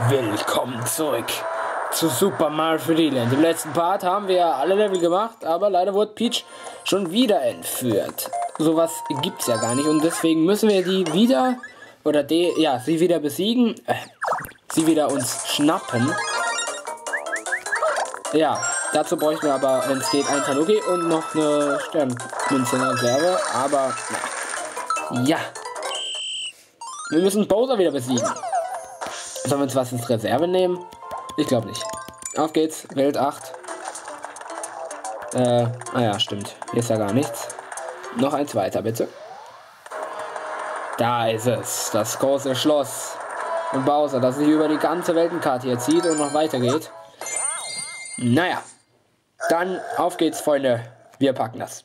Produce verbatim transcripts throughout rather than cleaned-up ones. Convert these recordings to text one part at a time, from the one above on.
Willkommen zurück zu Super Mario drei D Land. Im letzten Part haben wir alle Level gemacht, aber leider wurde Peach schon wieder entführt. Sowas gibt's ja gar nicht und deswegen müssen wir die wieder, oder die, ja, sie wieder besiegen, äh, sie wieder uns schnappen. Ja, dazu bräuchten wir aber, wenn es geht, ein Tanuki und noch eine Sternmünze in Reserve, aber ja. ja. Wir müssen Bowser wieder besiegen. Sollen wir uns was ins Reserve nehmen? Ich glaube nicht. Auf geht's. Welt acht. Äh, ah ja, stimmt. Hier ist ja gar nichts. Noch eins weiter, bitte. Da ist es. Das große Schloss. Und Bowser, das sich über die ganze Weltenkarte hier zieht und noch weiter geht. Naja. Dann auf geht's, Freunde. Wir packen das.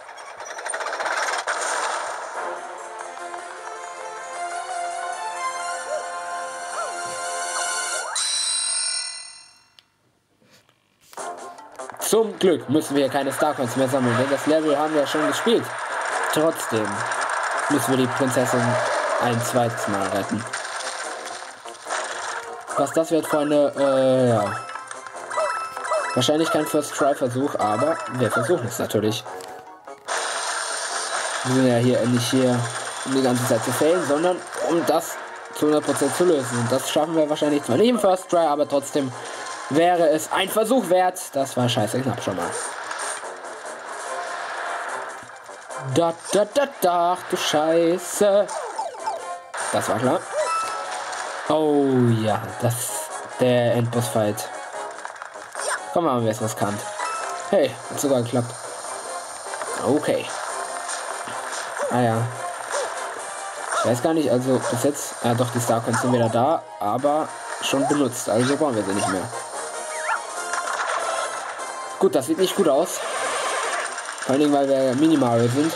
Zum Glück müssen wir hier keine Starcoins mehr sammeln, denn das Level haben wir ja schon gespielt. Trotzdem müssen wir die Prinzessin ein zweites Mal retten. Was das wird, Freunde, äh, ja. Wahrscheinlich kein First-Try-Versuch, aber wir versuchen es natürlich. Wir sind ja hier nicht hier, um die ganze Zeit zu failen, sondern um das zu hundert Prozent zu lösen. Und das schaffen wir wahrscheinlich zwar nicht im First-Try, aber trotzdem wäre es ein Versuch wert. Das war scheiße knapp schon mal. Da, da, da, da, ach du Scheiße. Das war klar. Oh ja, das der Endboss-Fight. Komm mal, wer es was kann. Hey, hat sogar geklappt. Okay. Ah ja. Ich weiß gar nicht, also bis jetzt, ja doch, die Starcoins sind wieder da, aber schon benutzt, also brauchen wir sie nicht mehr. Gut, das sieht nicht gut aus. Vor allen Dingen, weil wir Mini-Mario sind.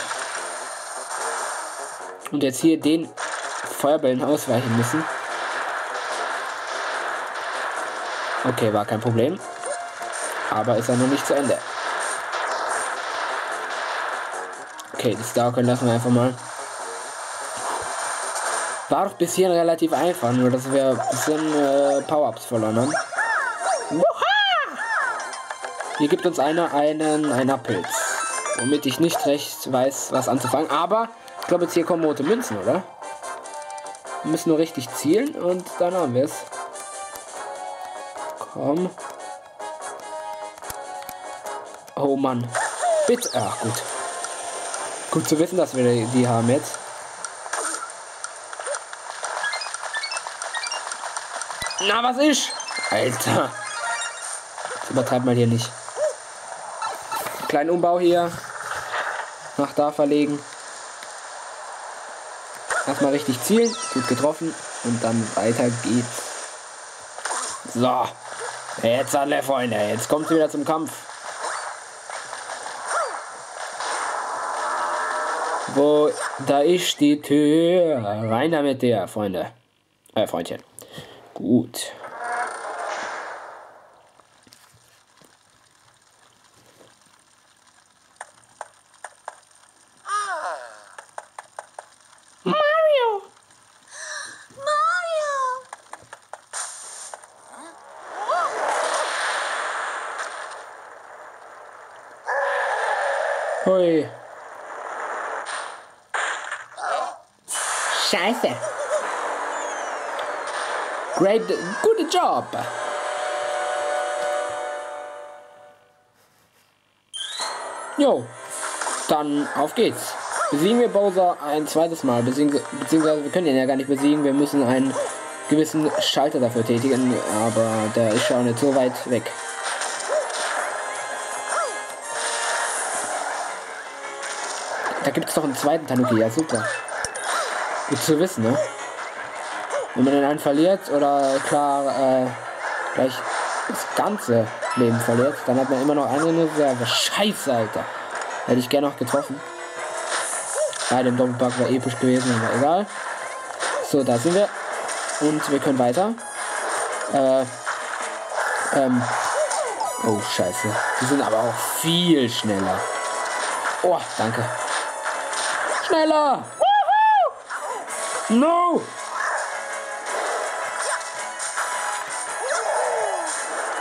Und jetzt hier den Feuerbällen ausweichen müssen. Okay, war kein Problem. Aber ist ja noch nicht zu Ende. Okay, die Starcoin lassen wir einfach mal. War doch bis hier relativ einfach, nur dass wir ein bisschen äh, Power-Ups verloren haben. Hier gibt uns einer einen einer Pilz, womit ich nicht recht weiß, was anzufangen. Aber ich glaube, jetzt hier kommen rote Münzen, oder? Wir müssen nur richtig zielen und dann haben wir es. Komm. Oh Mann. Bitte. Ach gut. Gut zu wissen, dass wir die, die haben jetzt. Na, was ist? Alter. Das übertreibt mal hier nicht. Kleinen Umbau hier. Nach da verlegen. Erstmal richtig zielen. Gut getroffen. Und dann weiter geht's. So. Jetzt alle Freunde. Jetzt kommt es wieder zum Kampf. Wo, da ist die Tür. Rein damit, der Freunde. Äh, Freundchen. Gut. Mario! Mario! Hui. Scheiße. Great, good job. Jo, dann auf geht's. Besiegen wir Bowser ein zweites Mal, beziehungsweise, beziehungsweise wir können ihn ja gar nicht besiegen. Wir müssen einen gewissen Schalter dafür tätigen, aber der ist schon nicht so weit weg. Da gibt es doch einen zweiten Tanuki, ja super. Gut zu wissen, ne? Wenn man den einen verliert oder klar äh, gleich das ganze Leben verliert, dann hat man immer noch eine Reserve. Scheiße, Alter. Hätte ich gerne noch getroffen. Bei dem Doppelpack war episch gewesen, aber egal. So, da sind wir. Und wir können weiter. Äh, ähm. Oh, scheiße. Die sind aber auch viel schneller. Oh, danke. Schneller! Woohoo! No!